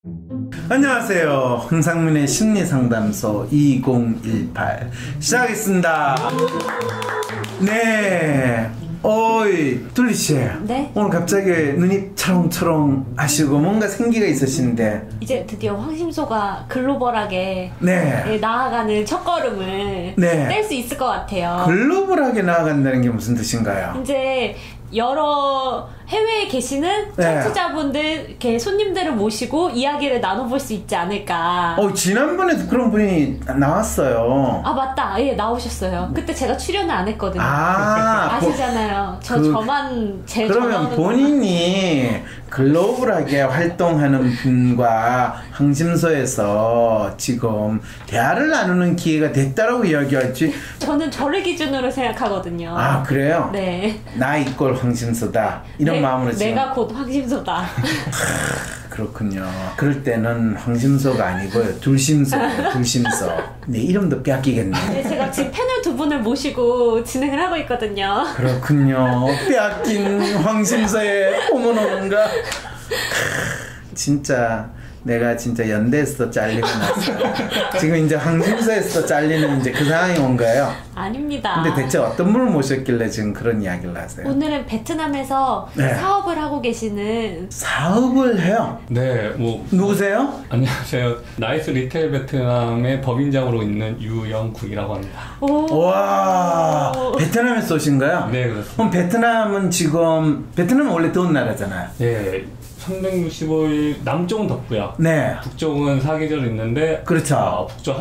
안녕하세요. 황상민의 심리상담소 2018 시작하겠습니다. 네. 어이, 뚫리씨. 네? 오늘 갑자기 눈이 차롱차롱 하시고 뭔가 생기가 있으신데 이제 드디어 황심소가 글로벌하게 네. 나아가는 첫걸음을 네. 뗄 수 있을 것 같아요. 글로벌하게 나아간다는 게 무슨 뜻인가요? 이제 여러 해외에 계시는 네. 청취자분들, 이렇게 손님들을 모시고 이야기를 나눠볼 수 있지 않을까. 지난번에도 그런 분이 나왔어요. 아, 맞다. 예, 나오셨어요. 그때 제가 출연을 안 했거든요. 아시잖아요. 저만 제일 그러면 본인이 글로벌하게 활동하는 분과 황심소에서 지금 대화를 나누는 기회가 됐다라고 이야기할지. 저는 저를 기준으로 생각하거든요. 아, 그래요? 네. 나 이꼴 황심소다 이런 마음으로 지금. 내가 곧 황심소다. 그렇군요. 그럴 때는 황심소가 아니고요, 둘심소예요. 둘심소. 네, 이름도 빼앗기겠네. 네, 제가 지금 패널 두 분을 모시고 진행을 하고 있거든요. 그렇군요. 빼앗긴 황심소에 오모노는가. 진짜 내가 진짜 연대에서 잘리고 났어요. 지금 이제 황심소에서 잘리는 이제 그 상황이 온 거예요. 아닙니다. 근데 대체 어떤 분을 모셨길래 지금 그런 이야기를 하세요? 오늘은 베트남에서 네. 사업을 하고 계시는. 사업을 해요? 네, 누구세요? 안녕하세요. 나이스 리테일 베트남의 법인장으로 있는 유영국이라고 합니다. 와, 베트남에서 오신 거예요? 네, 그렇습니다. 그럼 베트남은 원래 더운 나라잖아요. 네, 365일 남쪽은 덥고요. 네. 북쪽은 사계절 있는데, 그렇죠. 북쪽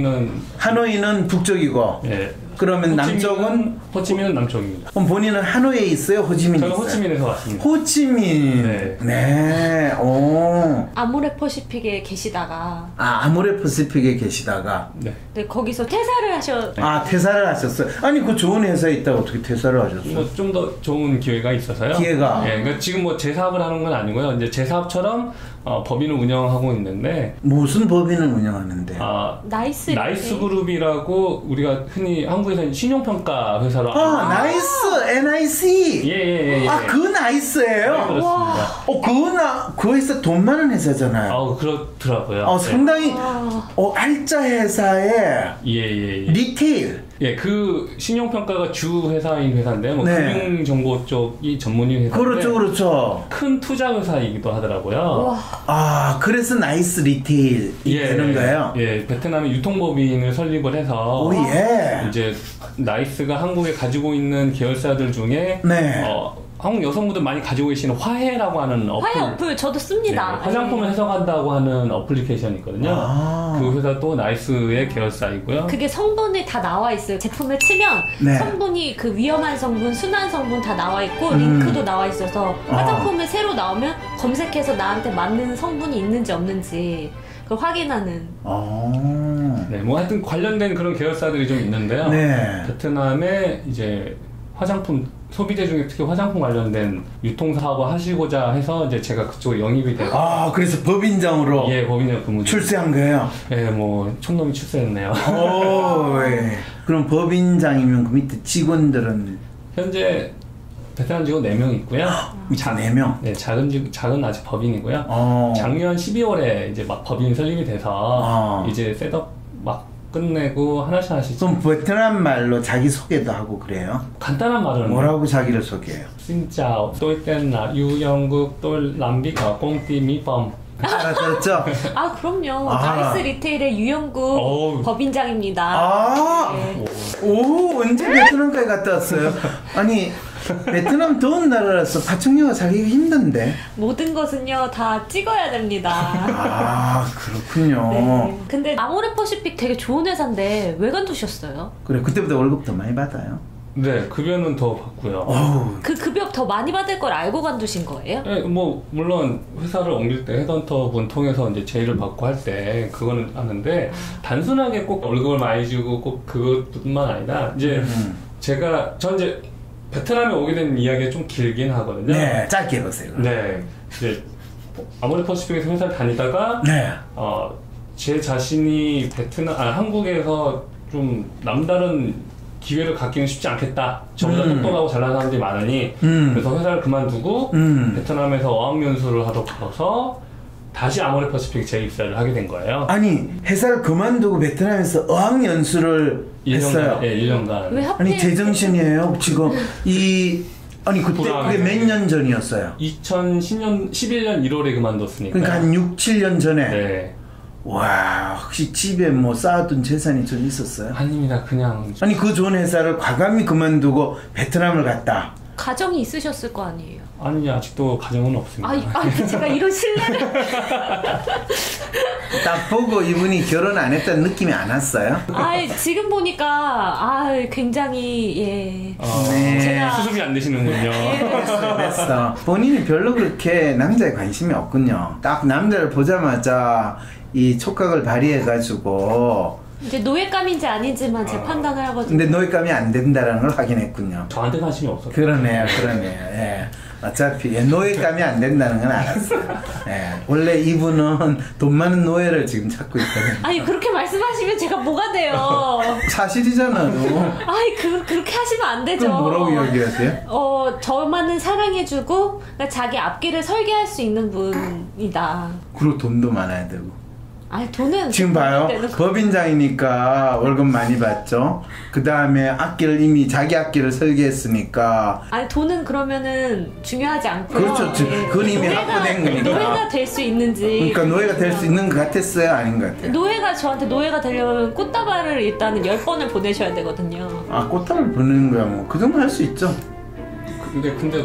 하노이는 북쪽이고. 네. 그러면 남쪽은 호치민은 남쪽입니다. 그럼 본인은 하노이에 있어요? 호치민에 저는 있어요? 호치민에서 왔습니다. 호치민. 네. 네. 오. 아모레퍼시픽에 계시다가. 아모레퍼시픽에 계시다가. 네. 네, 거기서 퇴사를 퇴사를 하셨어요. 아니, 그 좋은 회사에 있다가 어떻게 퇴사를 하셨어요? 좀 더 좋은 기회가 있어서요. 기회가. 네, 그러니까 지금 제 사업을 하는 건 아니고요. 이제 제 사업처럼 법인을 운영하고 있는데. 무슨 법인을 운영하는데? 나이스 그룹이라고 우리가 흔히 한국에서는 신용평가 회사로. 나이스! NIC! 예. 그 나이스예요? 네, 그렇습니다. 그 회사 돈 많은 회사잖아요. 그렇더라고요. 상당히, 알짜 회사에. 예. 리테일. 예, 그 신용평가가 주 회사인 회사인데, 네. 금융정보 쪽이 전문인 회사인데. 그렇죠. 큰 투자 회사이기도 하더라고요. 그래서 나이스 리테일이 되는 거예요? 예, 베트남의 유통법인을 설립을 해서. 이제 나이스가 한국에 가지고 있는 계열사들 중에. 네. 한국 여성분들 많이 가지고 계시는 화해라고 하는 화해 어플 저도 씁니다. 네, 화장품을 해석한다고 하는 어플리케이션이 있거든요. 그 회사도 나이스의 계열사이고요. 그게 성분이 다 나와 있어요. 제품을 치면 성분이 그 위험한 성분, 순한 성분 다 나와 있고 링크도 나와 있어서 화장품을 새로 나오면 검색해서 나한테 맞는 성분이 있는지 없는지 그걸 확인하는. 네, 하여튼 관련된 그런 계열사들이 좀 있는데요. 네. 베트남에 이제 화장품 소비재 중에 특히 화장품 관련된 유통 사업을 하시고자 해서 이제 제가 그쪽에 영입이 돼서. 그래서 법인장으로. 예, 법인장 근무. 출세한 거예요? 예, 촌놈이 출세했네요. 예. 그럼 법인장이면 그 밑에 직원들은? 현재 베트남 직원 4명 있고요. 4명? 네, 작은 아직 법인이고요. 작년 12월에 이제 막 법인 설립이 돼서 이제 셋업 막 끝내고 하나씩. 그럼 베트남 말로 자기 소개도 하고 그래요? 간단한 말은 뭐라고 자기를 소개해요? 진짜 tôi tên là 유영국, tôi làm việc ở công ty mỹ phẩm. 알았죠? 그럼요. 나이스 리테일의 유영국 법인장입니다. 언제 베트남까지 갔다 왔어요? 아니, 베트남 더운 나라라서 파충류가 살기가 힘든데. 모든 것은요 다 찍어야 됩니다. 그렇군요. 네. 근데 아모레퍼시픽 되게 좋은 회사인데 왜 관두셨어요? 그래, 그때보다 월급 더 많이 받아요? 네, 급여는 더 받고요. 그 급여 더 많이 받을 걸 알고 관두신 거예요? 네, 물론 회사를 옮길 때 헤드헌터 분 통해서 이제 제의를 받고 할 때 그거는 하는데 단순하게 꼭 월급을 많이 주고 꼭 그것뿐만 아니라 이제 전 이제 베트남에 오게 된 이야기가 좀 길긴 하거든요. 네, 짧게 해보세요. 네, 이제 아모레퍼시픽에서 회사를 다니다가 제 자신이 한국에서 좀 남다른 기회를 갖기는 쉽지 않겠다. 저보다 똑똑하고 잘난 사람들이 많으니 그래서 회사를 그만두고 베트남에서 어학연수를 하러 가서 다시 아모레퍼시픽 재입사를 하게 된 거예요. 아니 회사를 그만두고 베트남에서 어학연수를 했어요. 네, 1년간. 왜 하필 아니 제정신이에요 지금 아니 그때 그게 몇 년 전이었어요? 2011년 1월에 그만뒀으니까. 그러니까 한 6, 7년 전에. 네. 와 혹시 집에 뭐 쌓았던 재산이 좀 있었어요? 아닙니다. 그냥. 아니 그 좋은 회사를 과감히 그만두고 베트남을 갔다. 가정이 있으셨을 거 아니에요? 아니 아직도 가정은 없습니다. 제가 이런 신뢰를 딱 보고 이분이 결혼 안 했다는 느낌이 안 왔어요? 지금 보니까 굉장히 네. 제가 수습이 안 되시는군요. 됐어. 본인이 별로 그렇게 남자에 관심이 없군요. 딱 남자를 보자마자 이 촉각을 발휘해가지고 이제 노예감인지 아닌지만 제 판단을 하거든요. 근데 노예감이 안 된다는 걸 확인했군요. 저한테 관심이 없었어요. 그러네요. 예. 어차피 노예감이 안 된다는 건 알았어요. 예. 원래 이분은 돈 많은 노예를 지금 찾고 있거든요. 아니 그렇게 말씀하시면 제가 뭐가 돼요? 사실이잖아, 너. 그렇게 하시면 안 되죠. 그럼 뭐라고 이야기해야 돼요? 저만은 사랑해주고 그러니까 자기 앞길을 설계할 수 있는 분이다. 그리고 돈도 많아야 되고. 돈은 지금 봐요. 법인장이니까 월급 많이 받죠. 그 다음에 악기를 자기 악기를 설계했으니까. 돈은 그러면은 중요하지 않고요. 그렇죠. 그건 이미 확보된 거니까. 노예가 될 수 있는지. 그러니까 노예가 될 수 있는 것 같았어요? 아닌 것 같아요? 저한테 노예가 되려면 꽃다발을 일단은 10번을 보내셔야 되거든요. 꽃다발 보내는 거야 뭐. 그 정도 할 수 있죠. 근데 왜?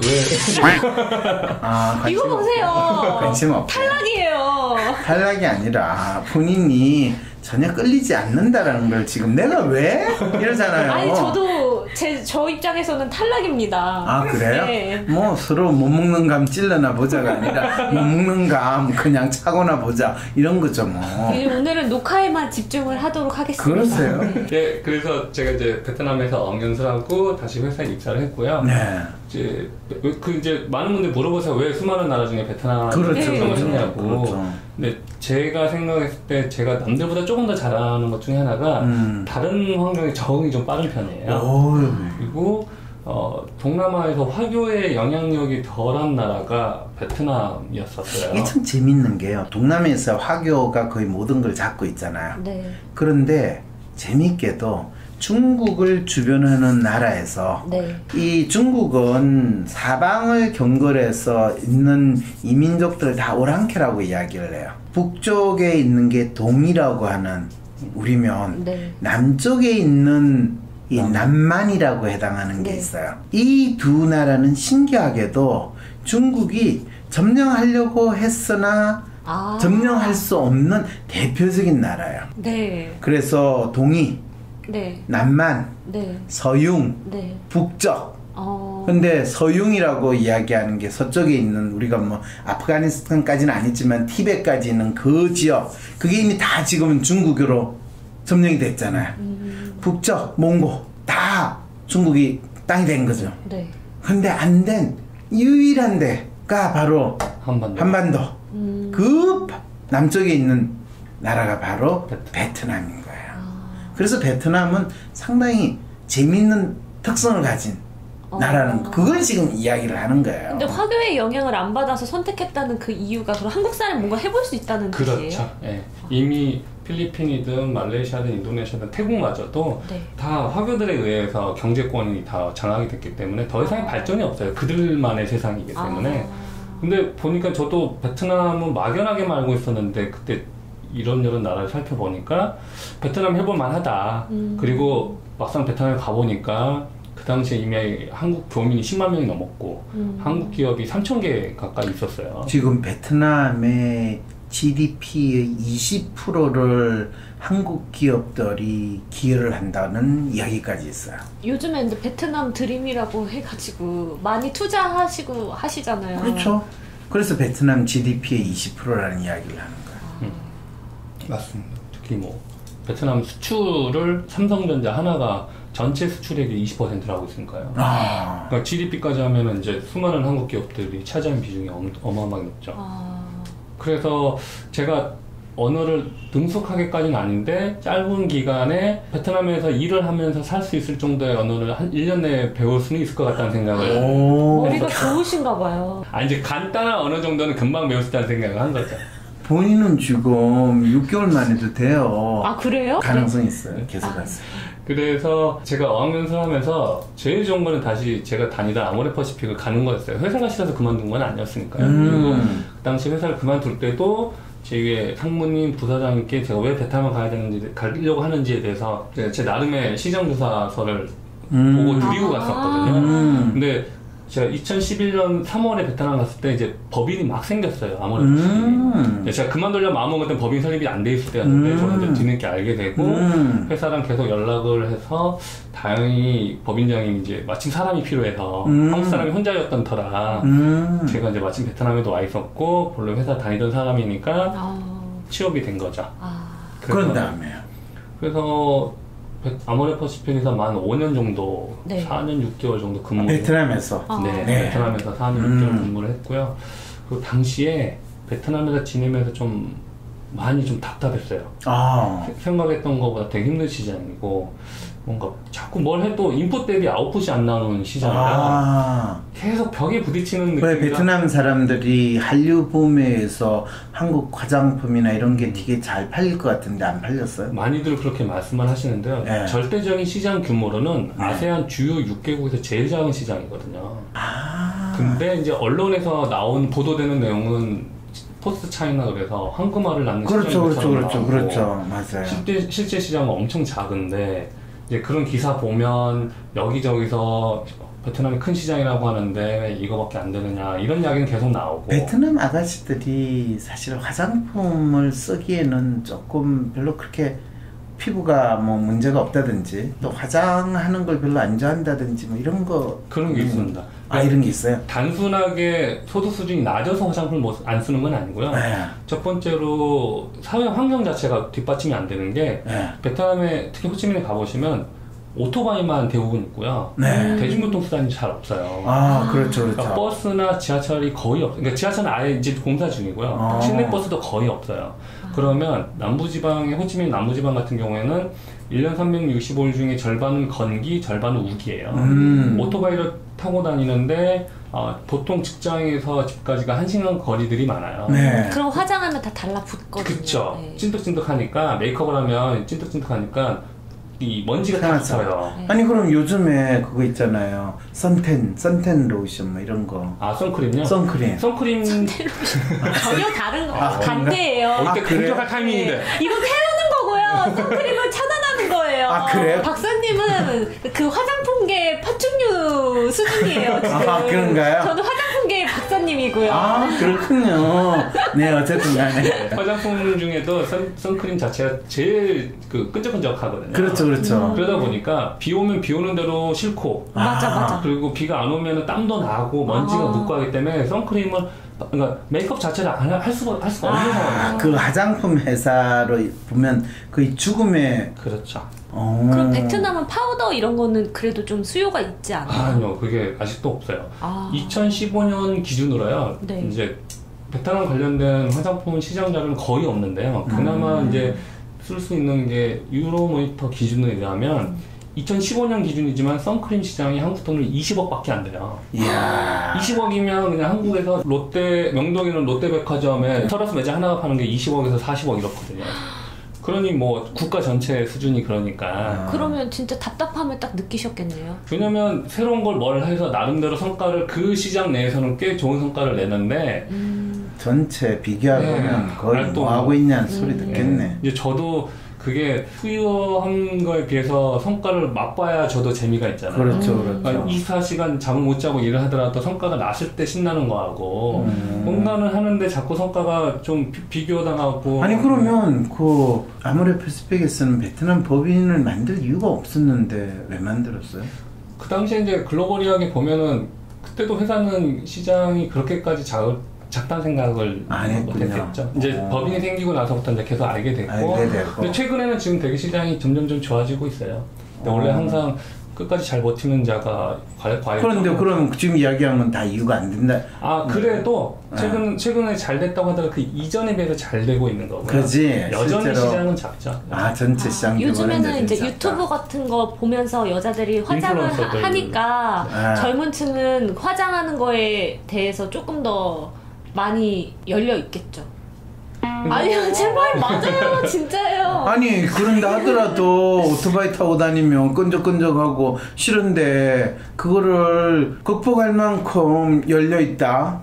이거 보세요. 관심 없어. 탈락이에요. 탈락이 아니라 본인이 전혀 끌리지 않는다라는 걸 지금 내가 왜? 이러잖아요. 저도 저 입장에서는 탈락입니다. 그래요? 네. 뭐 서로 못 먹는 감 찔러나 보자가 아니라 못 먹는 감 그냥 차거나 보자 이런 거죠 뭐. 오늘은 녹화에만 집중을 하도록 하겠습니다. 그러세요? 네, 그래서 제가 이제 베트남에서 어학연수하고 다시 회사에 입사를 했고요. 네. 이제 많은 분들이 물어보세요. 왜 수많은 나라 중에 베트남을 선정했냐고. 그렇죠. 근데 제가 생각했을 때 제가 남들보다 조금 더 잘하는 것 중에 하나가 다른 환경에 적응이 좀 빠른 편이에요. 그리고 동남아에서 화교의 영향력이 덜한 나라가 베트남이었었어요. 이게 참 재밌는 게요. 동남아에서 화교가 거의 모든 걸 잡고 있잖아요. 네. 그런데 재밌게도 중국을 주변하는 나라에서 이 중국은 사방을 경걸해서 있는 이민족들을 다 오랑캐라고 이야기를 해요. 북쪽에 있는 게 동이라고 하는 우리면 남쪽에 있는 이 남만이라고 해당하는 게 있어요. 이 두 나라는 신기하게도 중국이 점령하려고 했으나 점령할 수 없는 대표적인 나라예요. 그래서 동이 남만, 서융, 북쪽. 근데 서융이라고 이야기하는 게 서쪽에 있는 우리가 뭐 아프가니스탄까지는 아니지만 티벳까지 있는 그 지역, 그게 이미 다 지금은 중국으로 점령이 됐잖아요. 북쪽, 몽고 다 중국이 땅이 된 거죠. 근데 안 된 유일한 데가 바로 한반도. 그 남쪽에 있는 나라가 바로 베트남인 거예요. 그래서 베트남은 상당히 재밌는 특성을 가진 나라는 그걸 지금 이야기를 하는 거예요. 근데 화교의 영향을 안 받아서 선택했다는 그 이유가 그럼 한국 사람이 뭔가 해볼 수 있다는 뜻이에요? 그렇죠. 네. 이미 필리핀이든 말레이시아든 인도네시아든 태국마저도 다 화교들에 의해서 경제권이 다 장악이 됐기 때문에 더 이상의 발전이 없어요. 그들만의 세상이기 때문에. 근데 보니까 저도 베트남은 막연하게만 알고 있었는데 그때 이런저런 나라를 살펴보니까 베트남 해볼 만하다. 그리고 막상 베트남에 가보니까 그 당시에 이미 한국 교민이 10만 명이 넘었고 한국 기업이 3,000개 가까이 있었어요. 지금 베트남의 GDP의 20%를 한국 기업들이 기여를 한다는 이야기까지 있어요. 요즘에 근데 베트남 드림이라고 해가지고 많이 투자하시고 하시잖아요. 그렇죠. 그래서 베트남 GDP의 20%라는 이야기를 하는 거예요. 맞습니다. 특히 뭐 베트남 수출을 삼성전자 하나가 전체 수출액의 20%를 하고 있으니까요. 그러니까 GDP까지 하면은 이제 수많은 한국 기업들이 차지하는 비중이 어마어마하게 높죠. 그래서 제가 언어를 능숙하게까지는 아닌데 짧은 기간에 베트남에서 일을 하면서 살 수 있을 정도의 언어를 한 1년 내에 배울 수는 있을 것 같다는 생각을. 머리가 좋으신가 봐요. 이제 간단한 언어 정도는 금방 배울 수 있다는 생각을 한 거죠. 본인은 지금 6개월 만에도 돼요. 아 그래요? 가능성이 있어요. 계속 갔어요. 그래서 제가 어학연수 하면서 제일 좋은 거는 다시 제가 다니던 아모레퍼시픽을 가는 거였어요. 회사가 싫어서 그만둔 건 아니었으니까요. 그리고 그 당시 회사를 그만둘 때도 제 위에 상무님, 부사장님께 제가 왜 베트남을 가려고 하는지에 대해서 제 나름의 시장조사서를 보고 드리고 갔었거든요. 근데 제가 2011년 3월에 베트남 갔을 때 이제 법인이 막 생겼어요. 아모레퍼시픽이. 제가 그만두려고 마음먹을 땐 법인 설립이 안 돼 있을 때였는데 저는 이제 뒤늦게 알게 되고 회사랑 계속 연락을 해서 다행히 법인장이 이제 마침 사람이 필요해서 한국 사람이 혼자였던 터라 제가 이제 마침 베트남에도 와 있었고 본래 회사 다니던 사람이니까 취업이 된 거죠. 그런 다음에요. 그래서 아모레퍼시픽에서 만 5년 정도, 네. 4년 6개월 정도 근무. 베트남에서. 네, 네. 베트남에서 4년 6개월 근무를 했고요. 그 당시에 베트남에서 지내면서 좀 많이 좀 답답했어요. 생각했던 것보다 되게 힘든 시장이고 뭔가 자꾸 뭘 해도 인풋 대비 아웃풋이 안 나오는 시장이라 계속 벽에 부딪히는 느낌이라. 베트남 사람들이 한류 붐에서 한국 화장품이나 이런 게 되게 잘 팔릴 것 같은데 안 팔렸어요? 많이들 그렇게 말씀을 하시는데요. 네. 절대적인 시장 규모로는 아세안 주요 6개국에서 제일 작은 시장이거든요. 근데 이제 언론에서 나온 보도되는 내용은 포스트 차이나 그래서 황금알을 낳는 시장이 그렇죠. 맞아요. 실제 시장은 엄청 작은데 이제 그런 기사 보면 여기저기서 베트남이 큰 시장이라고 하는데 이거밖에 안 되느냐 이런 이야기는 계속 나오고. 베트남 아가씨들이 사실 화장품을 쓰기에는 조금 별로 그렇게 피부가 뭐 문제가 없다든지 또 화장하는 걸 별로 안 좋아한다든지 뭐 이런 거 그런 게 있습니다. 이런 게 있어요? 단순하게 소득 수준이 낮아서 화장품을 안 쓰는 건 아니고요. 첫 번째로 사회 환경 자체가 뒷받침이 안 되는 게 베트남에 특히 호치민에 가보시면 오토바이만 대부분 있고요. 대중교통 수단이 잘 없어요. 그렇죠. 그러니까 버스나 지하철이 거의 없어요. 그러니까 지하철은 아예 이제 공사 중이고요. 시내 버스도 거의 없어요. 그러면 남부지방의 호치민 남부지방 같은 경우에는 1년 365일 중에 절반은 건기, 절반은 우기예요. 오토바이를 타고 다니는데 보통 직장에서 집까지가 1시간 거리들이 많아요. 그럼 화장하면 다 달라붙거든요. 그쵸. 찐득찐득하니까 메이크업을 하면 찐득찐득하니까 이 먼지가 다 붙어요. 아니 그럼 요즘에 그거 있잖아요. 선텐 로션 뭐 이런 거. 선크림요? 선크림. 전혀 다른 거. 반대예요. 이때 공격할 타이밍인데. 이거 태우는 거고요. 선크림은 차단하는 거예요. 그래요? 박사님은 그 화장품계 파충류 수준이에요. 지금. 그런가요? 저는 화장품계 박사님이고요. 그렇군요. 네, 어쨌든 간에. 화장품 중에도 선크림 자체가 제일 끈적끈적하거든요. 그렇죠. 그러다 보니까 비 오면 비 오는 대로 싫고. 맞아. 그리고 비가 안 오면 땀도 나고 먼지가 묻고 하기 때문에 선크림을 그러니까 메이크업 자체를 할 수가 없는 상황이에요. 그 화장품 회사로 보면 거의 죽음의. 그렇죠. 그럼 베트남은 파우더 이런 거는 그래도 좀 수요가 있지 않아요? 아니요, 그게 아직도 없어요. 2015년 기준으로요. 네. 이제 베트남 관련된 화장품 시장 자료는 거의 없는데요. 그나마 이제 쓸 수 있는 게 유로모니터 기준에 의하면 2015년 기준이지만 선크림 시장이 한국 돈으로 20억밖에 안 돼요. 이야. 20억이면 그냥 한국에서 명동에는 롯데백화점에 서러스 매장 하나가 파는 게 20억에서 40억 이렇거든요. 그러니 뭐 국가 전체 수준이 그러니까. 그러면 진짜 답답함을 딱 느끼셨겠네요. 왜냐면 새로운 걸 해서 나름대로 성과를 그 시장 내에서는 꽤 좋은 성과를 내는데 전체 비교하면 거의 뭐 하고 있냐는 소리 듣겠네. 이제 저도 그게 투여한 거에 비해서 성과를 맛봐야 저도 재미가 있잖아요. 그렇죠. 그러니까 24시간 잠을 못 자고 일을 하더라도 성과가 났을 때 신나는 거하고 뭔가는 하는데 자꾸 성과가 좀 비교당하고. 아니 그러면 그 아모레퍼시픽에서는 베트남 법인을 만들 이유가 없었는데 왜 만들었어요? 그 당시에 이제 글로벌하게 보면은 그때도 회사는 시장이 그렇게까지 작다는 생각을 못했겠죠. 이제 법인이 생기고 나서부터 이제 계속 알게 됐고. 근데 최근에는 지금 되게 시장이 점점 좋아지고 있어요. 근데 원래 항상 끝까지 잘 버티는 자가 과연. 그런데 그럼 지금 이야기한 건 다 이유가 안 된다. 그래도 최근에 잘 됐다고 하더라도 그 이전에 비해서 잘 되고 있는 거고요. 그렇지. 여전히 실제로. 시장은 작죠. 전체 시장 요즘에는 이제 유튜브 같은 거 보면서 여자들이 화장을 하니까 젊은 층은 화장하는 거에 대해서 조금 더 많이 열려 있겠죠. 아니요, 제 말 맞아요. 진짜예요. 아니 그런다 하더라도 오토바이 타고 다니면 끈적끈적하고 싫은데 그거를 극복할 만큼 열려있다.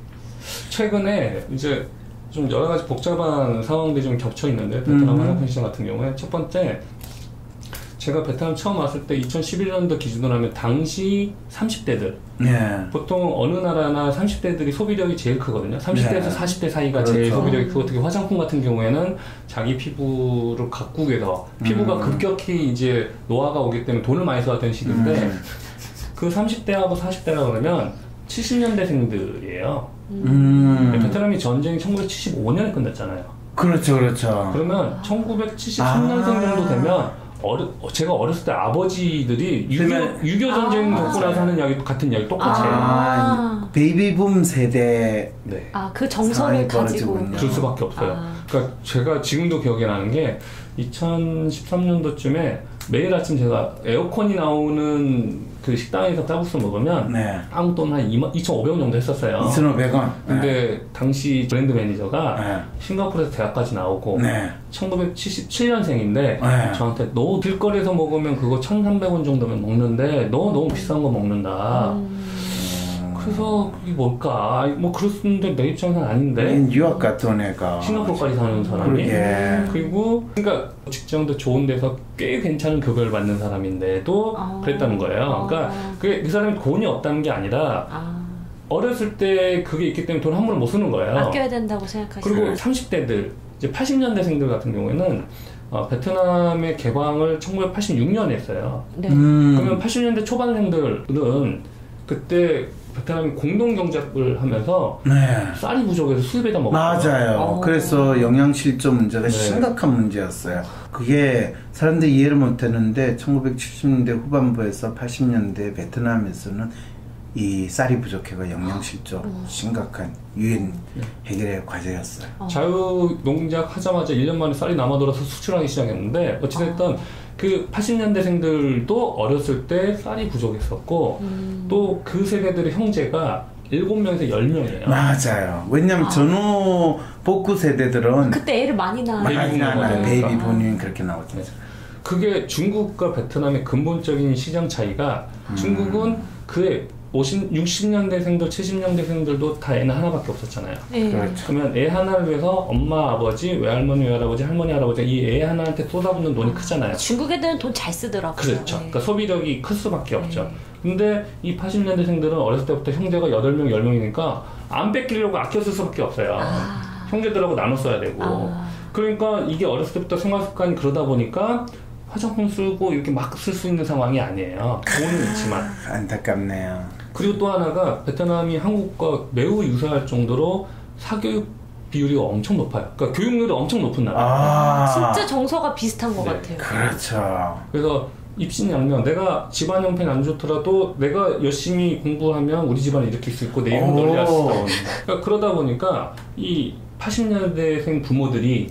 최근에 이제 좀 여러 가지 복잡한 상황들이 좀 겹쳐 있는데 베트남 화장품 시장 같은 경우에 첫 번째 제가 베트남 처음 왔을 때 2011년도 기준으로 하면 당시 30대들 보통 어느 나라나 30대들이 소비력이 제일 크거든요. 30대에서 40대 사이가 그렇죠. 제일 소비력이 크고 특히 화장품 같은 경우에는 자기 피부를 가꾸기 위해서 피부가 급격히 이제 노화가 오기 때문에 돈을 많이 써야 되는 시기인데 그 30대하고 40대라 그러면 70년대생들이에요. 베트남이 전쟁이 1975년에 끝났잖아요. 그렇죠, 그렇죠. 그러면 1973년생 정도 되면 제가 어렸을 때 아버지들이 6.25 전쟁 겪고 나서 하는 이야기 같은 이야기 똑같아요. 베이비붐 세대. 네. 그 정서를 가지고 그럴 수밖에 없어요. 그러니까 제가 지금도 기억에 나는 게 2013년도쯤에 매일 아침 제가 에어컨이 나오는 그 식당에서 쌀국수 먹으면 한국 돈 한 2,500원 정도 했었어요. 2,500원. 근데 당시 브랜드 매니저가 싱가포르에서 대학까지 나오고 1977년생인데 저한테 너 길거리에서 먹으면 그거 1,300원 정도면 먹는데 너 너무 비싼 거 먹는다. 그래서 이게 뭘까? 뭐 그렇는데 내 입장에서는 아닌데. 유학 갔던 애가 싱가포르까지 사는 사람이. 그리고 그러니까 직장도 좋은 데서 꽤 괜찮은 급여를 받는 사람인데도 그랬다는 거예요. 그러니까 그 사람이 돈이 없다는 게 아니라 어렸을 때 그게 있기 때문에 돈 함부로 못 쓰는 거예요. 아껴야 된다고 생각하시죠. 그리고 30대들, 이제 80년대생들 같은 경우에는 베트남의 개방을 1986년에 했어요. 그러면 80년대 초반생들은 그때 베트남이 공동경작을 하면서 쌀이 부족해서 수입에다 먹었어요. 맞아요. 그래서 영양실조 문제가 심각한 문제였어요. 그게 사람들이 이해를 못했는데 1970년대 후반부에서 80년대 베트남에서는 이 쌀이 부족해가 영양실조 심각한 유엔 해결의 과제였어요. 자유농작 하자마자 1년 만에 쌀이 남아돌아서 수출하기 시작했는데 어찌됐든 그 80년대생들도 어렸을 때 쌀이 부족했었고 또 그 세대들의 형제가 7명에서 10명이에요. 맞아요. 왜냐면 전후 복구 세대들은 그때 애를 많이 낳아요. 베이비 본인 그렇게 나왔죠. 그게 중국과 베트남의 근본적인 시장 차이가 중국은 그의 60년대생들, 70년대생들도 다 애는 하나밖에 없었잖아요. 그렇죠. 그러면 애 하나를 위해서 엄마, 아버지, 외할머니, 외할아버지, 할머니, 할아버지 이 애 하나한테 쏟아붓는 돈이 크잖아요. 중국 애들은 돈 잘 쓰더라고요. 그렇죠. 그러니까 소비력이 클 수밖에 없죠. 근데 이 80년대생들은 어렸을 때부터 형제가 8명, 10명이니까 안 뺏기려고 아껴 쓸 수밖에 없어요. 형제들하고 나눠 써야 되고. 그러니까 이게 어렸을 때부터 생활습관이 그러다 보니까 화장품 쓰고 이렇게 막 쓸 수 있는 상황이 아니에요. 돈은 있지만. 안타깝네요. 그리고 또 하나가 베트남이 한국과 매우 유사할 정도로 사교육 비율이 엄청 높아요. 그러니까 교육률이 엄청 높은 나라예요. 진짜 정서가 비슷한 것 같아요. 그렇죠. 그래서 입신양명, 내가 집안 형편이 안 좋더라도 내가 열심히 공부하면 우리 집안이 이렇게 있을 거 내 이름 널리 알수 있어. 그러니까 그러다 보니까 이 80년대생 부모들이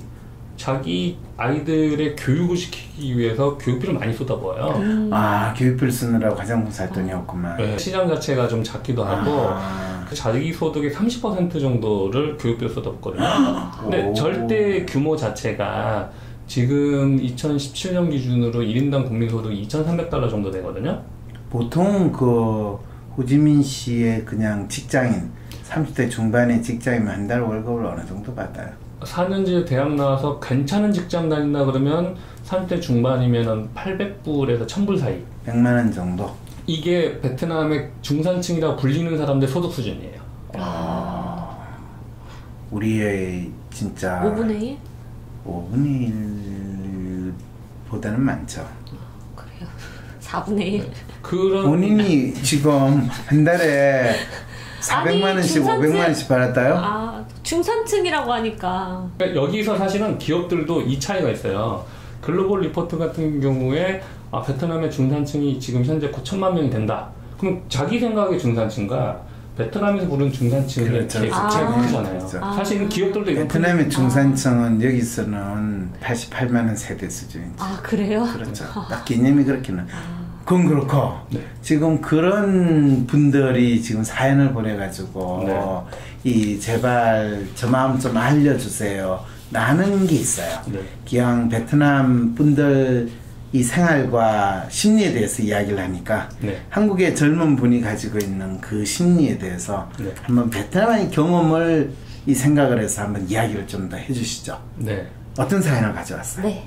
자기 아이들의 교육을 시키기 위해서 교육비를 많이 쏟아부어요. 교육비를 쓰느라고 화장품 살 돈이 없구만. 시장 자체가 좀 작기도 하고 그 자기 소득의 30% 정도를 교육비로 쏟아붓거든요. 근데 절대 규모 자체가 지금 2017년 기준으로 1인당 국민소득이 2,300달러 정도 되거든요. 보통 그 호지민 씨의 그냥 직장인 30대 중반의 직장이면 한 달 월급을 어느 정도 받아요? 4년제 대학 나와서 괜찮은 직장 다닌다 그러면 30대 중반이면 800불에서 1000불 사이. 100만 원 정도? 이게 베트남의 중산층이라고 불리는 사람들 소득 수준이에요. 우리의 진짜 5분의 1? 5분의 1보다는 많죠. 그래요? 4분의 1? 그런 본인이 지금 한 달에 400만 원씩, 500만 원씩 받았다요? 중산층이라고 하니까. 그러니까 여기서 사실은 기업들도 이 차이가 있어요. 글로벌 리포트 같은 경우에 베트남의 중산층이 지금 현재 9천만 명이 된다. 그럼 자기 생각의 중산층과 베트남에서 부르는 중산층의 차이가 크잖아요. 사실은 기업들도 베트남의 중산층은 여기서는 88만 원 세대 수준이죠. 그래요? 그렇죠. 딱 개념이 그렇게는. 그건 그렇고 네. 지금 그런 분들이 지금 사연을 보내가지고 네. 이 제발 저 마음 좀 알려주세요 라는 게 있어요. 네. 기왕 베트남 분들 이 생활과 심리에 대해서 이야기를 하니까 네. 한국의 젊은 분이 가지고 있는 그 심리에 대해서 네. 한번 베트남의 경험을 이 생각을 해서 한번 이야기를 좀 더 해주시죠. 네. 어떤 사연을 가져왔어요? 네.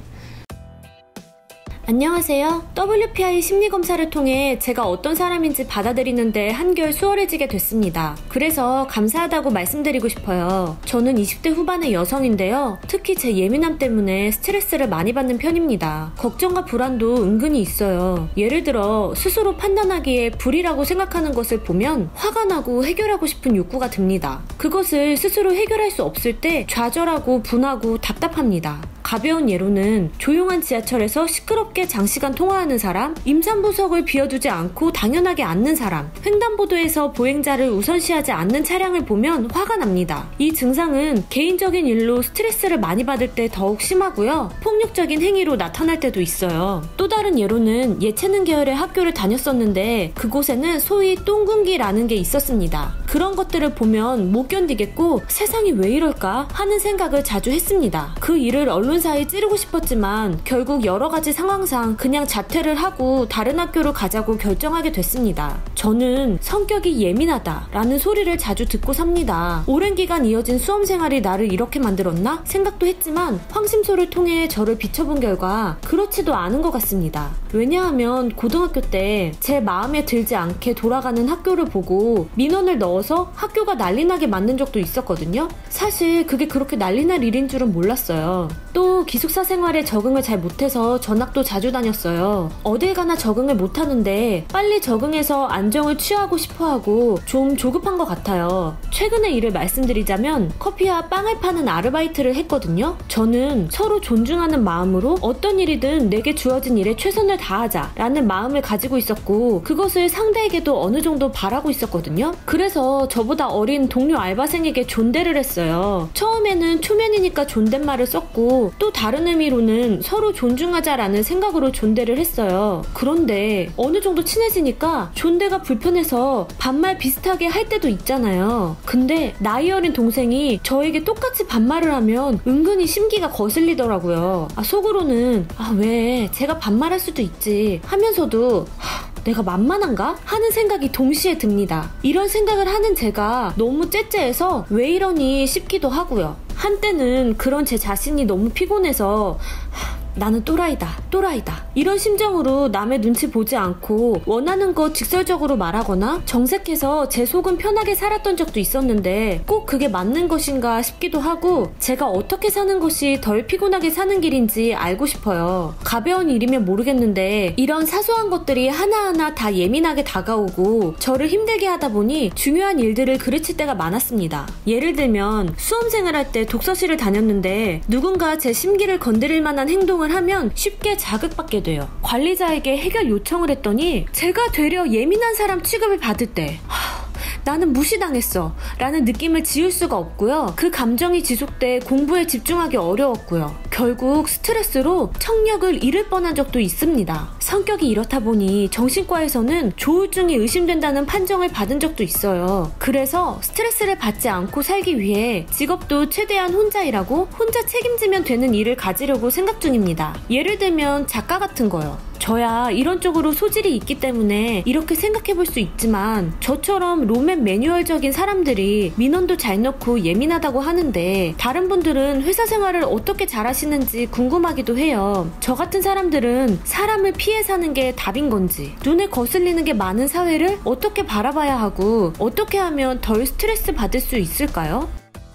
안녕하세요. WPI 심리검사를 통해 제가 어떤 사람인지 받아들이는데 한결 수월해지게 됐습니다. 그래서 감사하다고 말씀드리고 싶어요. 저는 20대 후반의 여성인데요. 특히 제 예민함 때문에 스트레스를 많이 받는 편입니다. 걱정과 불안도 은근히 있어요. 예를 들어 스스로 판단하기에 불이라고 생각하는 것을 보면 화가 나고 해결하고 싶은 욕구가 듭니다. 그것을 스스로 해결할 수 없을 때 좌절하고 분하고 답답합니다. 가벼운 예로는 조용한 지하철에서 시끄럽게 장시간 통화하는 사람, 임산부석을 비워두지 않고 당연하게 앉는 사람, 횡단보도에서 보행자를 우선시하지 않는 차량을 보면 화가 납니다. 이 증상은 개인적인 일로 스트레스를 많이 받을 때 더욱 심하고요. 폭력적인 행위로 나타날 때도 있어요. 또 다른 예로는 예체능 계열의 학교를 다녔었는데 그곳에는 소위 똥군기라는 게 있었습니다. 그런 것들을 보면 못 견디겠고 세상이 왜 이럴까 하는 생각을 자주 했습니다. 그 일을 언론사에 찌르고 싶었지만 결국 여러 가지 상황상 그냥 자퇴를 하고 다른 학교로 가자고 결정하게 됐습니다. 저는 성격이 예민하다라는 소리를 자주 듣고 삽니다. 오랜 기간 이어진 수험 생활이 나를 이렇게 만들었나? 생각도 했지만 황심소를 통해 저를 비춰본 결과 그렇지도 않은 것 같습니다. 왜냐하면 고등학교 때 제 마음에 들지 않게 돌아가는 학교를 보고 민원을 넣어서 학교가 난리나게 만든 적도 있었거든요. 사실 그게 그렇게 난리날 일인 줄은 몰랐어요. 또 기숙사 생활에 적응을 잘 못해서 전학도 자주 다녔어요. 어딜 가나 적응을 못하는데 빨리 적응해서 안정을 취하고 싶어하고 좀 조급한 것 같아요. 최근의 일을 말씀드리자면 커피와 빵을 파는 아르바이트를 했거든요. 저는 서로 존중하는 마음으로 어떤 일이든 내게 주어진 일에 최선을 다하자 라는 마음을 가지고 있었고 그것을 상대에게도 어느 정도 바라고 있었거든요. 그래서 저보다 어린 동료 알바생에게 존대를 했어요. 처음에는 초면이니까 존댓말을 썼고 또 다른 의미로는 서로 존중하자라는 생각으로 존대를 했어요. 그런데 어느 정도 친해지니까 존대가 불편해서 반말 비슷하게 할 때도 있잖아요. 근데 나이 어린 동생이 저에게 똑같이 반말을 하면 은근히 심기가 거슬리더라고요. 속으로는 왜 제가 반말할 수도 있지 하면서도 내가 만만한가? 하는 생각이 동시에 듭니다. 이런 생각을 하는 제가 너무 째째해서 왜 이러니 싶기도 하고요. 한때는 그런 제 자신이 너무 피곤해서 나는 또라이다 이런 심정으로 남의 눈치 보지 않고 원하는 것 직설적으로 말하거나 정색해서 제 속은 편하게 살았던 적도 있었는데 꼭 그게 맞는 것인가 싶기도 하고 제가 어떻게 사는 것이 덜 피곤하게 사는 길인지 알고 싶어요. 가벼운 일이면 모르겠는데 이런 사소한 것들이 하나하나 다 예민하게 다가오고 저를 힘들게 하다 보니 중요한 일들을 그르칠 때가 많았습니다. 예를 들면 수험생을 할 때 독서실을 다녔는데 누군가 제 심기를 건드릴 만한 행동을 하면 쉽게 자극받게 돼요. 관리자에게 해결 요청을 했더니 제가 되려 예민한 사람 취급을 받을 때 나는 무시당했어 라는 느낌을 지울 수가 없고요. 그 감정이 지속돼 공부에 집중하기 어려웠고요. 결국 스트레스로 청력을 잃을 뻔한 적도 있습니다. 성격이 이렇다 보니 정신과에서는 조울증이 의심된다는 판정을 받은 적도 있어요. 그래서 스트레스를 받지 않고 살기 위해 직업도 최대한 혼자 일하고 혼자 책임지면 되는 일을 가지려고 생각 중입니다. 예를 들면 작가 같은 거요. 저야 이런 쪽으로 소질이 있기 때문에 이렇게 생각해볼 수 있지만 저처럼 로맨 매뉴얼적인 사람들이 민원도 잘 넣고 예민하다고 하는데 다른 분들은 회사 생활을 어떻게 잘하시는지 궁금하기도 해요. 저 같은 사람들은 사람을 피해 사는 게 답인 건지 눈에 거슬리는 게 많은 사회를 어떻게 바라봐야 하고 어떻게 하면 덜 스트레스 받을 수 있을까요?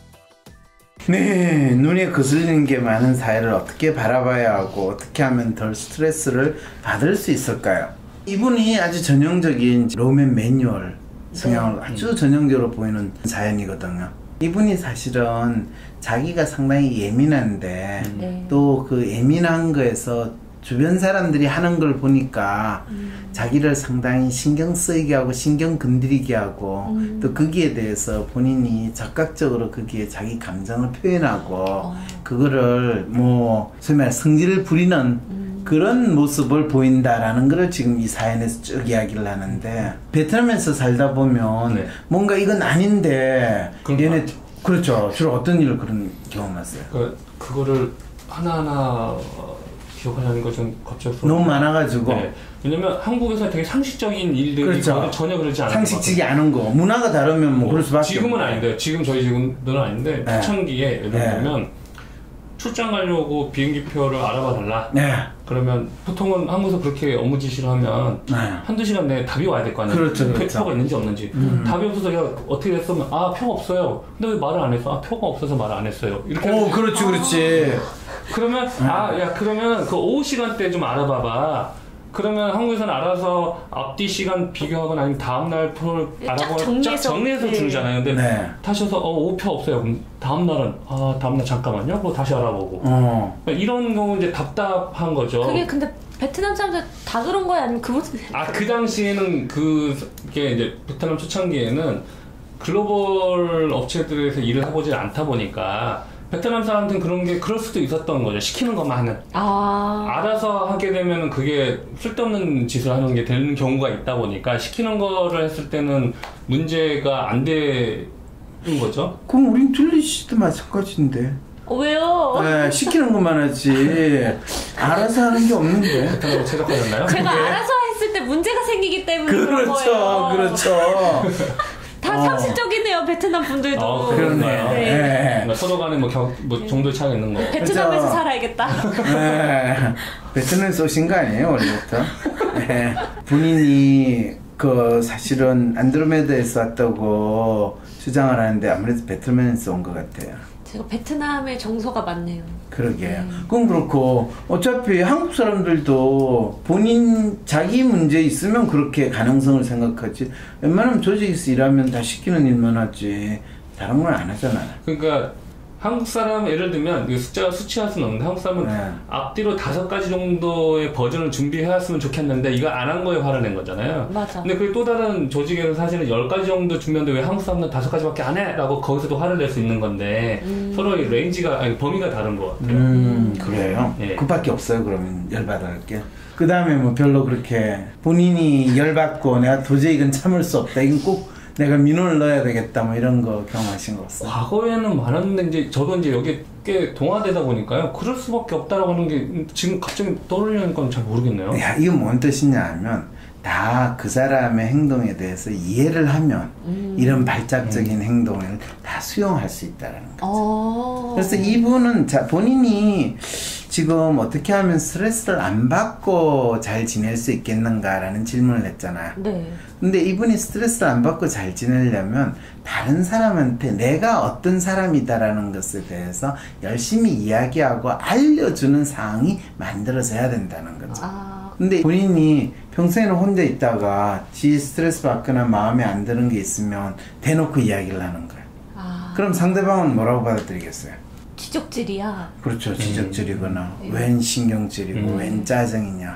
네, 눈에 거슬리는 게 많은 사회를 어떻게 바라봐야 하고 어떻게 하면 덜 스트레스를 받을 수 있을까요? 이분이 아주 전형적인 로맨 매뉴얼 성향을 아주 전형적으로 보이는 사연이거든요. 이분이 사실은 자기가 상당히 예민한데 또 그 예민한 거에서 주변 사람들이 하는 걸 보니까 자기를 상당히 신경 쓰이게 하고 신경 건드리게 하고 또 거기에 대해서 본인이 적극적으로 거기에 자기 감정을 표현하고 그거를 뭐 소위 말해 성질을 부리는 그런 모습을 보인다라는 걸 지금 이 사연에서 쭉 이야기를 하는데 베트남에서 살다 보면 네. 뭔가 이건 아닌데 얘네 그렇죠. 주로 어떤 일을 그런 경험하세요? 그거를 하나하나 기억하려는 거 좀 갑자기 너무 많아가지고. 네. 왜냐면 한국에서 되게 상식적인 일들이 그렇죠. 전혀 그러지 않아요. 상식적이 않은 거. 문화가 다르면 뭐 그럴 수밖에 지금은 없는데. 아닌데 지금 저희 지금은 아닌데 네. 초창기에 예를 들면 출장 가려고 비행기표를 알아봐 달라. 네. 그러면 보통은 한국에서 그렇게 업무 지시를 하면 네. 한두 시간 내에 답이 와야 될 거 아니에요. 그렇죠, 그렇죠. 표가 있는지 없는지. 답이 없어서 야 어떻게 됐으면 표가 없어요. 근데 왜 말을 안 했어? 표가 없어서 말을 안 했어요. 이렇게. 그렇지, 그렇지. 그러면 야 그러면 그 오후 시간대 좀 알아봐봐. 그러면 한국에서는 알아서 앞뒤 시간 비교하거나 아니면 다음날 표를 알아보고 쫙 정리해서 네. 주잖아요. 근데 다시 와서 오표 없어요. 그럼 다음날은 다음날 잠깐만요. 그거 다시 알아보고. 이런 경우 이제 답답한 거죠. 그게 근데 베트남 사람들 다 그런 거야 아니면 그분? 그 당시에는 그게 이제 베트남 초창기에는 글로벌 업체들에서 일을 해보지 않다 보니까 베트남 사람들은 그럴 수도 있었던 거죠. 시키는 것만 하는. 알아서 하게 되면 그게 쓸데없는 짓을 하는 게 되는 경우가 있다 보니까 시키는 거를 했을 때는 문제가 안 되는 거죠. 그럼 우린 둘리 씨도 마찬가지인데. 왜요? 네, 시키는 것만 하지. 알아서 하는 게 없는데. 베트남으로 최적화됐나요? 제가 알아서 했을 때 문제가 생기기 때문에 그런 거예요. 그렇죠. 다 상식적이네요, 베트남 분들도. 그러네요. 네. 서로 간에 뭐 정도의 차이가 있는 거. 베트남에서 살아야겠다. 네. 베트남에서 오신 거 아니에요, 원래부터? 네. 본인이 사실은 안드로메다에서 왔다고 주장을 하는데 아무래도 베트남에서 온 것 같아요. 제가 베트남의 정서가 많네요. 그러게요. 그건 그렇고 어차피 한국 사람들도 자기 문제 있으면 그렇게 가능성을 생각하지 웬만하면 조직에서 일하면 다 시키는 일만 하지 다른 건 안 하잖아요. 그러니까 한국 사람 예를 들면 숫자가 수치할 수는 없는데 한국 사람은 앞뒤로 5가지 정도의 버전을 준비해왔으면 좋겠는데 이거 안 한 거에 화를 낸 거잖아요. 맞아. 근데 그게 또 다른 조직에는 사실은 10가지 정도 준비했는데 왜 한국 사람은 5가지밖에 안 해? 라고 거기서도 화를 낼 수 있는 건데 서로의 범위가 다른 것 같아요. 그래요? 예. 그밖에 없어요. 그러면 열받을 게. 그 다음에 뭐 별로 그렇게 본인이 열받고 내가 도저히 이건 참을 수 없다. 이건 꼭 내가 민원을 넣어야 되겠다 뭐 이런 거 경험하신 거 없어요? 과거에는 많았는데 이제 저도 이제 여기 꽤 동화되다 보니까요. 그럴 수밖에 없다라고 하는 게 지금 갑자기 떠오르는 건 잘 모르겠네요. 야, 이건 뭔 뜻이냐 하면 다 그 사람의 행동에 대해서 이해를 하면 이런 발작적인 행동을 다 수용할 수 있다는 거죠. 그래서 이분은 본인이 지금 어떻게 하면 스트레스를 안 받고 잘 지낼 수 있겠는가라는 질문을 했잖아요. 네. 근데 이분이 스트레스를 안 받고 잘 지내려면 다른 사람한테 내가 어떤 사람이다라는 것에 대해서 열심히 이야기하고 알려주는 상황이 만들어져야 된다는 거죠. 근데 본인이 평소에는 혼자 있다가 지 스트레스 받거나 마음에 안 드는 게 있으면 대놓고 이야기를 하는 거예요. 그럼 상대방은 뭐라고 받아들이겠어요? 지적질이야. 그렇죠. 지적질이거나 웬 신경질이고 웬 짜증이냐.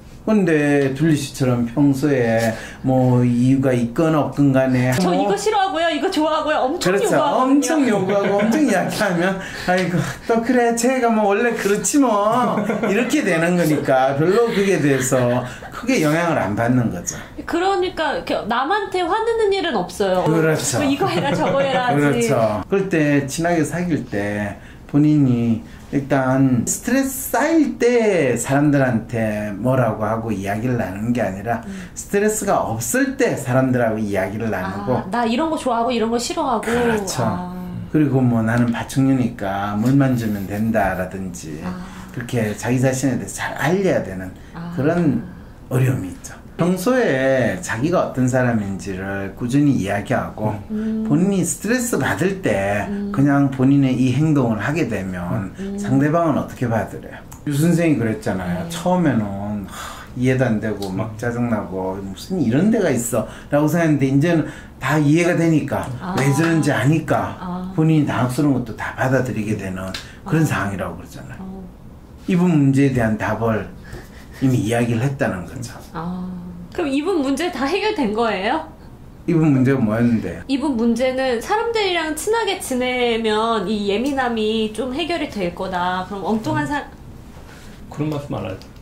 근데 둘리 씨처럼 평소에 뭐 이유가 있거나 없건 간에 저 이거 싫어하고요, 이거 좋아하고요, 엄청 그렇죠. 요구하거든요. 엄청 요구하고 엄청 이야기하면 아이고 또 그래 쟤가 뭐 원래 그렇지 뭐 이렇게 되는 거니까 별로 그게 대해서 크게 영향을 안 받는 거죠. 그러니까 이렇게 남한테 화내는 일은 없어요. 그렇죠. 뭐 이거 해라 저거 해라 하지. 그렇죠. 그럴 때 친하게 사귈 때 본인이 일단 스트레스 쌓일 때 사람들한테 뭐라고 하고 이야기를 나누는 게 아니라 스트레스가 없을 때 사람들하고 이야기를 나누고 나 이런 거 좋아하고 이런 거 싫어하고 그렇죠. 그리고 뭐 나는 파충류니까 물만 주면 된다라든지 그렇게 자기 자신에 대해서 잘 알려야 되는 그런 어려움이 있죠. 평소에 자기가 어떤 사람인지를 꾸준히 이야기하고 본인이 스트레스 받을 때 그냥 본인의 이 행동을 하게 되면 상대방은 어떻게 받으래요? 유 선생이 그랬잖아요. 처음에는 이해도 안 되고 막 짜증나고 무슨 이런 데가 있어 라고 생각했는데 이제는 다 이해가 되니까 왜 저런지 아니까 본인이 당황스러운 것도 다 받아들이게 되는 그런 상황이라고 그러잖아요. 이분 문제에 대한 답을 이미 이야기를 했다는 거죠. 그럼 이분 문제 다 해결된 거예요? 이분 문제가 뭐였는데요? 이분 문제는 사람들이랑 친하게 지내면 이 예민함이 좀 해결이 될 거다. 그럼 엉뚱한 그런 말씀 안 하죠.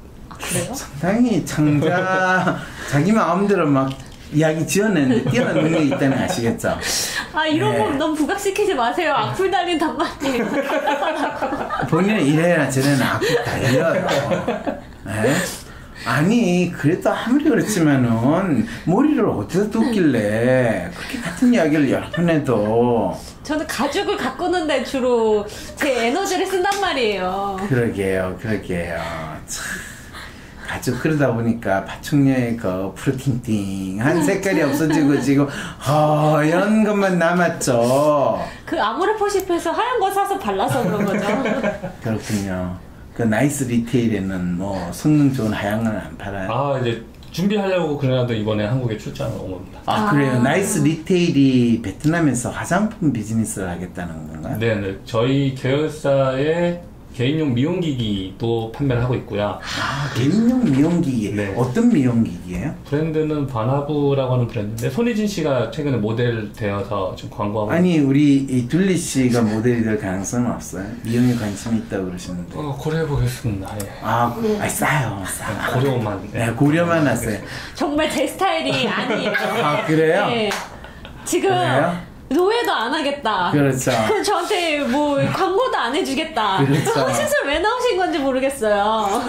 그래요? 상당히 자기 마음대로 막 이야기 지어내는데 뛰어난 능력이 있다는 거 아시겠죠? 아 이런 네. 거 너무 부각시키지 마세요. 악플 달린단 말이에요. 본인은 이래나 저래나 악플 달려요. 네? 아니 그래도 아무리 그렇지만은 머리를 어디서 뒀길래 그렇게 같은 이야기를 여러 번 해도. 저는 가죽을 가꾸는데 주로 제 에너지를 쓴단 말이에요. 그러게요. 참 가죽 그러다 보니까 파충류의 그 푸르팅팅한 색깔이 없어지고 지금 이런 것만 남았죠. 그 아모레퍼시프에서 하얀 거 사서 발라서 그런 거죠. 그렇군요. 그 나이스 리테일에는 뭐 성능 좋은 하얀 건 안 팔아요. 아 이제 준비하려고 그래도 이번에 한국에 출장을 온 겁니다. 그래요. 나이스 리테일이 베트남에서 화장품 비즈니스를 하겠다는 건가요? 네네. 저희 계열사의 개인용 미용기기도 판매를 하고 있고요. 개인용 미용기기. 네. 어떤 미용기기예요? 브랜드는 바나부라고 하는 브랜드인데 손희진 씨가 최근에 모델 되어서 좀 광고하고. 아니 우리 이 둘리 씨가 모델이 될 가능성은 없어요? 미용에 관심이 있다고 그러시는데. 고려해 보겠습니다. 예. 싸요. 고려만. 네, 고려만 하세요. 정말 제 스타일이 아니에요. 그래요? 네. 지금 그래요? 노예도 안 하겠다. 그렇죠. 그럼 저한테 뭐 광고도 안 해주겠다. 그렇죠. 시술 왜 나오신 건지 모르겠어요.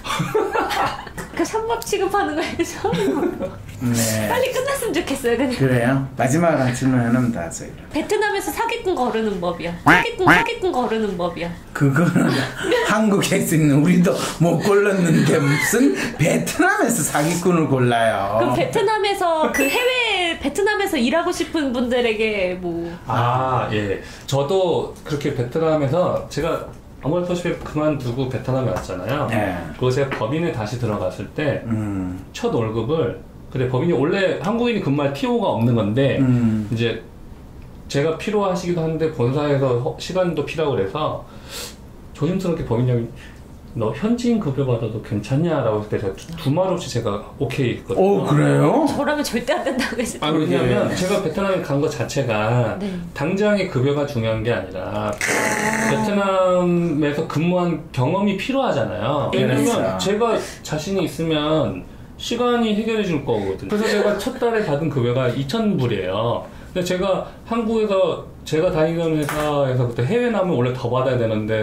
그 샴밥 취급하는 거예요. 네. 빨리 끝났으면 좋겠어요. 그냥. 그래요? 마지막으로 질문 하나만 더 하세요. 베트남에서 사기꾼 거르는 법이요. 사기꾼 거르는 법이요. 그거는 한국에 있는 우리도 못 골랐는데 무슨 베트남에서 사기꾼을 골라요. 그럼 베트남에서 베트남에서 일하고 싶은 분들에게 뭐. 예. 저도 그렇게 베트남에서 제가 아모레퍼시프 그만두고 베트남에 왔잖아요. 네. 그리고 제가 법인에 다시 들어갔을 때 첫 월급을 법인이 원래 한국인이 근무할 TO가 없는 건데 이제 제가 필요하시기도 한데 본사에서 시간도 필요하고 그래서 조심스럽게 법인장이 너 현지인 급여 받아도 괜찮냐라고 했을 때 제가 두말 없이 제가 오케이 했거든요. 그래요? 저라면 절대 안 된다고 했을 텐데. 왜냐면 제가 베트남에 간 것 자체가 네. 당장의 급여가 중요한 게 아니라 베트남에서 근무한 경험이 필요하잖아요. 왜냐면 그렇죠. 제가 자신이 있으면 시간이 해결해 줄 거거든요. 그래서 제가 첫 달에 받은 급여가 2,000불이에요. 근데 제가 한국에서 제가 다니던 회사에서 그때 해외 나오면 원래 더 받아야 되는데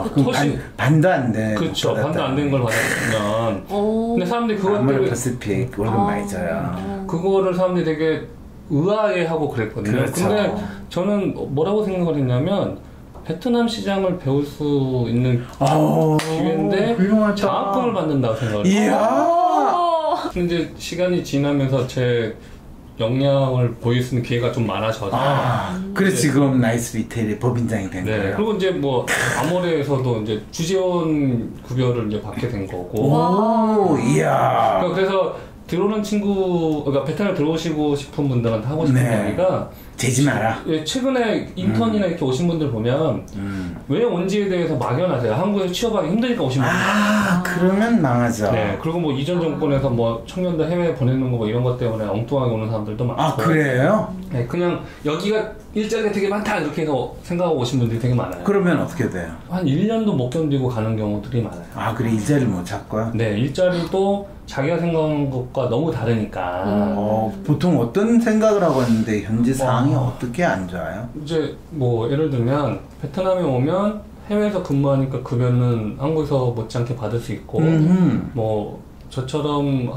반도 안 돼. 그렇죠. 반도 안 된 걸 받았으면 근데 사람들이 그것 때문에 아모레퍼시픽 월급 많이 줘요. 그거를 사람들이 되게 의아해하고 그랬거든요. 그렇죠. 근데 저는 뭐라고 생각을 했냐면 베트남 시장을 배울 수 있는 기회인데 훌륭하다. 장학금을 받는다고 생각을 해요. 이야. 근데 시간이 지나면서 제 역량을 보일 수 있는 기회가 좀 많아져서 그래서 지금 나이스 리테일의 법인장이 된 거예요. 그리고 이제 뭐 아모레에서도 이제 주재원 급여를 이제 받게 된 거고. 이야. 그래서 들어오는 그러니까 베트남 들어오시고 싶은 분들한테 하고 싶은 이야기가 재지 마라. 최근에 인턴이나 이렇게 오신 분들 보면 왜 온지에 대해서 막연하세요. 한국에서 취업하기 힘드니까 오신 분들. 그러면 망하죠. 네, 그리고 뭐 이전 정권에서 뭐 청년들 해외에 보내는 거 뭐 이런 것 때문에 엉뚱하게 오는 사람들도 많고. 그래요? 네, 그냥 여기가 일자리가 되게 많다 이렇게 해서 생각하고 오신 분들이 되게 많아요. 그러면 어떻게 돼요? 한 1년도 못 견디고 가는 경우들이 많아요. 그래 일자리를 못 찾고요? 네, 일자리도 자기가 생각한 것과 너무 다르니까. 보통 어떤 생각을 하고 있는데 현재 상황이 어떻게 안 좋아요? 이제 뭐 예를 들면 베트남에 오면 해외에서 근무하니까 급여는 한국에서 못지않게 받을 수 있고 뭐 저처럼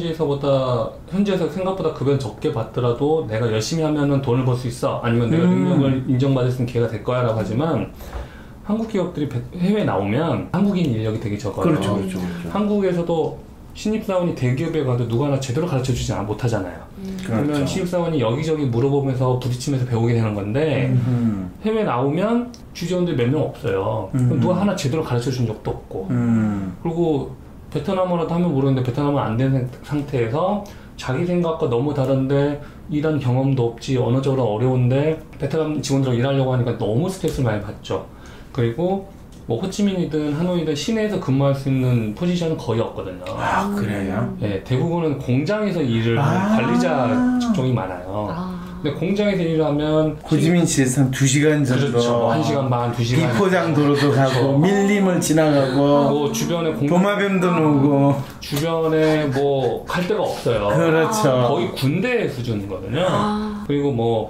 현지에서 생각보다 급여는 적게 받더라도 내가 열심히 하면은 돈을 벌 수 있어 아니면 내가 능력을 인정받을 수 있는 기회가 될 거야 라고 하지만 한국 기업들이 해외에 나오면 한국인 인력이 되게 적어요. 그렇죠. 한국에서도 신입사원이 대기업에 가도 누가 하나 제대로 가르쳐주지 못하잖아요. 그러면 신입사원이 여기저기 물어보면서 부딪히면서 배우게 되는 건데 해외 나오면 주재원들이 몇 명 없어요. 그럼 누가 하나 제대로 가르쳐준 적도 없고 그리고 베트남어라도 하면 모르는데 베트남은 안 된 상태에서 자기 생각과 너무 다른데 일한 경험도 없지 언어적으로 어려운데 베트남 직원들하고 일하려고 하니까 너무 스트레스를 많이 받죠. 그리고 뭐 호치민이든 하노이든 시내에서 근무할 수 있는 포지션은 거의 없거든요. 그래요? 네, 대부분은 공장에서 일을 하는 관리자 직종이 많아요. 근데 공장에서 일하면 호지민시에서 한 2시간 정도. 그렇죠. 1시간 반, 2시간. 비포장 도로도 가고 그렇죠. 밀림을 지나가고 뭐 주변에 도마뱀도 나오고 주변에 뭐 갈 데가 없어요. 그렇죠. 거의 군대 수준이거든요. 그리고 뭐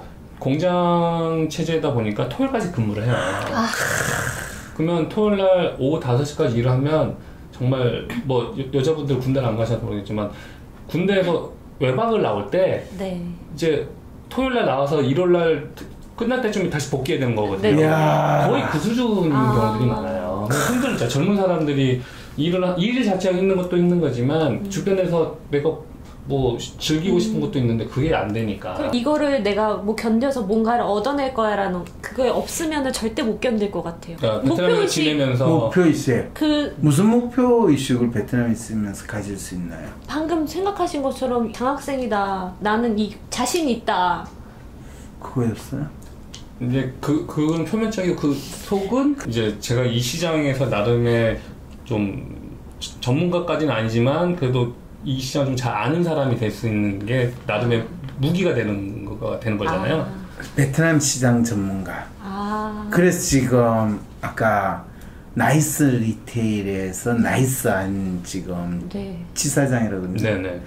공장 체제다 보니까 토요일까지 근무를 해요. 그러면 토요일날 오후 5시까지 일을 하면 정말 뭐 여자분들 군대를 안 가셔서 모르겠지만 군대에서 외박을 나올 때 네. 이제 토요일날 나와서 일요일날 끝날 때쯤에 다시 복귀해야 되는 거거든요. 네. 거의 그 수준인 경우들이 많아요. 힘들죠. 젊은 사람들이 일 자체가 힘든 것도 힘든 거지만 주변에서 내가 뭐 즐기고 싶은 것도 있는데 그게 안 되니까. 이거를 내가 뭐 견뎌서 뭔가를 얻어낼 거야라는 그게 없으면은 절대 못 견딜 것 같아요. 그러니까 베트남에 지내면서 목표 있어요. 그 무슨 목표 의식을 베트남에 있으면서 가질 수 있나요? 방금 생각하신 것처럼 장학생이다. 나는 이 자신이 있다. 그거였어요? 이제 그건 표면적이고 그 속은 이제 제가 이 시장에서 나름의 좀 전문가까지는 아니지만 그래도 이 시장 좀 잘 아는 사람이 될 수 있는 게 나름의 무기가 되는 거잖아요. 베트남 시장 전문가. 그래서 지금 아까 나이스 리테일에서 나이스한 지금 네. 지사장이라고 네네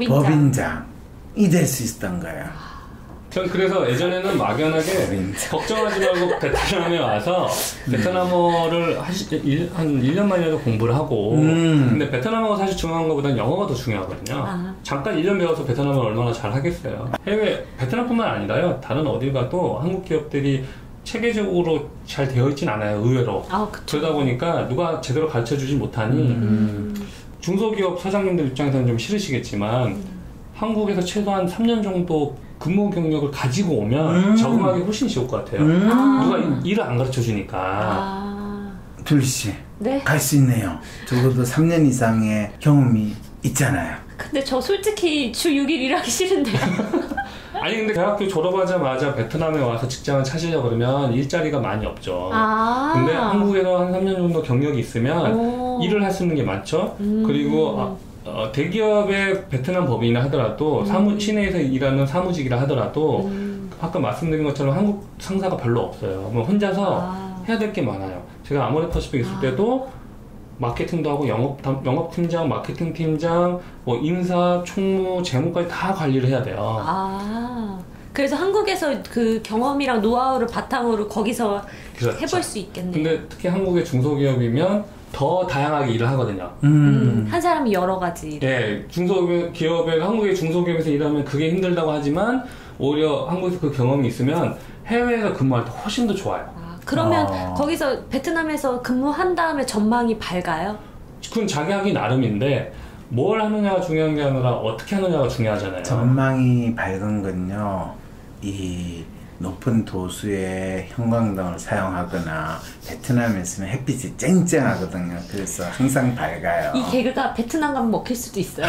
법인장이 될 수 있었던 거예요. 전 그래서 예전에는 막연하게 걱정하지 말고 베트남에 와서 베트남어를 한 1년만이라도 공부를 하고 근데 베트남어가 사실 중요한 것보다는 영어가 더 중요하거든요. 잠깐 1년 배워서 베트남어를 얼마나 잘 하겠어요. 해외 베트남뿐만 아니라요. 다른 어딜 가도 한국 기업들이 체계적으로 잘 되어 있진 않아요. 의외로. 그러다 보니까 누가 제대로 가르쳐주지 못하니 중소기업 사장님들 입장에서는 좀 싫으시겠지만 한국에서 최소한 3년 정도 근무 경력을 가지고 오면 적응하기 훨씬 쉬울 것 같아요. 누가 일을 안 가르쳐 주니까. 둘씨 네? 갈 수 있네요. 적어도 3년 이상의 경험이 있잖아요. 근데 저 솔직히 주 6일 일하기 싫은데요. 아니 근데 대학교 졸업하자마자 베트남에 와서 직장을 찾으려고 그러면 일자리가 많이 없죠. 근데 한국에서 한 3년 정도 경력이 있으면 일을 할 수 있는 게 많죠. 그리고 대기업의 베트남 법인이라 하더라도 시내에서 일하는 사무직이라 하더라도 아까 말씀드린 것처럼 한국 상사가 별로 없어요. 뭐 혼자서 해야 될 게 많아요. 제가 아모레퍼시픽 있을 때도 마케팅도 하고 영업팀장, 마케팅팀장, 뭐 인사, 총무, 재무까지 다 관리를 해야 돼요. 그래서 한국에서 그 경험이랑 노하우를 바탕으로 거기서 그렇죠. 해볼 수 있겠네요. 근데 특히 한국의 중소기업이면 더 다양하게 일을 하거든요. 한 사람이 여러 가지 일. 예, 한국의 중소기업에서 일하면 그게 힘들다고 하지만 오히려 한국에서 그 경험이 있으면 해외에서 근무할 때 훨씬 더 좋아요. 그러면 거기서 베트남에서 근무한 다음에 전망이 밝아요? 그건 자기 하기 나름인데 뭘 하느냐가 중요한 게 아니라 어떻게 하느냐가 중요하잖아요. 전망이 밝은 건요. 이 높은 도수의 형광등을 사용하거나 베트남에서는 햇빛이 쨍쨍하거든요. 그래서 항상 밝아요. 이 개그가 베트남 가면 먹힐 수도 있어요.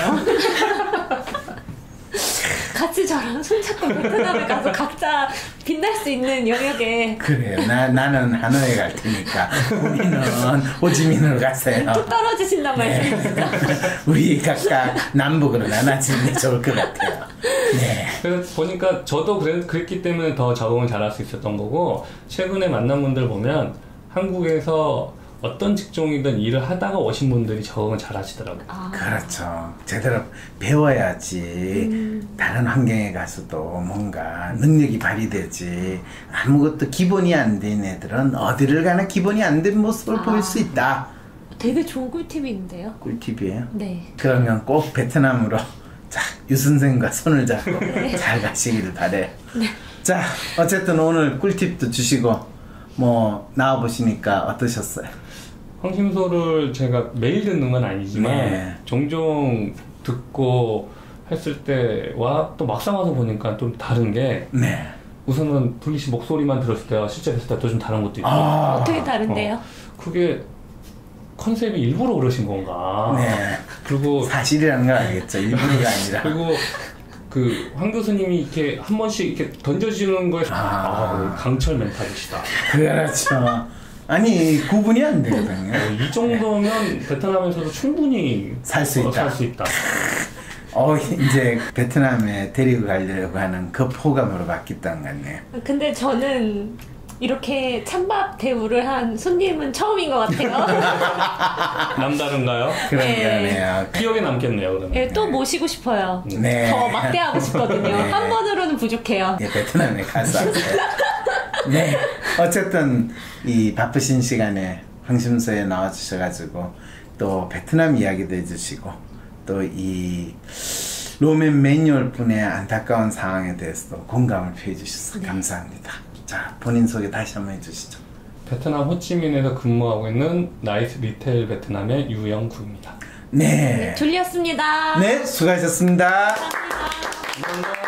같이 저랑 손잡고 베트남에 가서 각자 빛날 수 있는 영역에. 그래요. 나는 하노이에 갈 테니까 우리는 호지민으로 가세요. 또 떨어지신단 말씀이시죠? 우리 각각 남북으로 나눠지는 게 좋을 것 같아요. 네. 그래서 보니까 저도 그랬기 때문에 더 적응을 잘할 수 있었던 거고 최근에 만난 분들 보면 한국에서 어떤 직종이든 일을 하다가 오신 분들이 적응을 잘 하시더라고요. 그렇죠. 제대로 배워야지 다른 환경에 가서도 뭔가 능력이 발휘되지. 아무것도 기본이 안 된 애들은 어디를 가나 기본이 안 된 모습을 보일 수 있다. 되게 좋은 꿀팁인데요. 꿀팁이에요? 네. 그러면 꼭 베트남으로 자, 유 선생과 손을 잡고 잘 가시기를 바래요. 네. 자, 어쨌든 오늘 꿀팁도 주시고 뭐 나와보시니까 어떠셨어요? 황심소를 제가 매일 듣는 건 아니지만 네. 종종 듣고 했을 때와 또 막상 와서 보니까 좀 다른 게 네. 우선은 둘리 씨 목소리만 들었을 때와 실제 뵀을 때 또 좀 다른 것도 있고 어떻게 다른데요? 그게 컨셉이 일부러 그러신 건가? 네. 그리고 사실이라는 걸 알겠죠. 일부러가 아니라. 그리고 그 황 교수님이 이렇게 한 번씩 이렇게 던져주는 거에 강철 멘탈이시다. 그렇죠. 아니 구분이 안 되거든요. 이 정도면 베트남에서도 충분히 살 수 있다. 살 수 있다. 이제 베트남에 데리고 가려고 하는 그 호감으로 바뀌었던 것 같네요. 근데 저는 이렇게 찬밥 대우를 한 손님은 처음인 것 같아요. 남다른가요? 그러네요. 기억에 남겠네요, 그러면. 네, 또 모시고 싶어요. 네. 더 막대하고 싶거든요. 네. 한 번으로는 부족해요. 예, 베트남에 가서 하세요. 네. 어쨌든 이 바쁘신 시간에 황심소에 나와주셔가지고 또 베트남 이야기도 해주시고 또 이 로맨 매뉴얼 분의 안타까운 상황에 대해서도 공감을 표해 주셔서 감사합니다. 자, 본인 소개 다시 한번 해주시죠. 베트남 호치민에서 근무하고 있는 나이트 리테일 베트남의 유영구입니다. 네. 줄리였습니다. 네, 수고하셨습니다. 감사합니다. 감사합니다.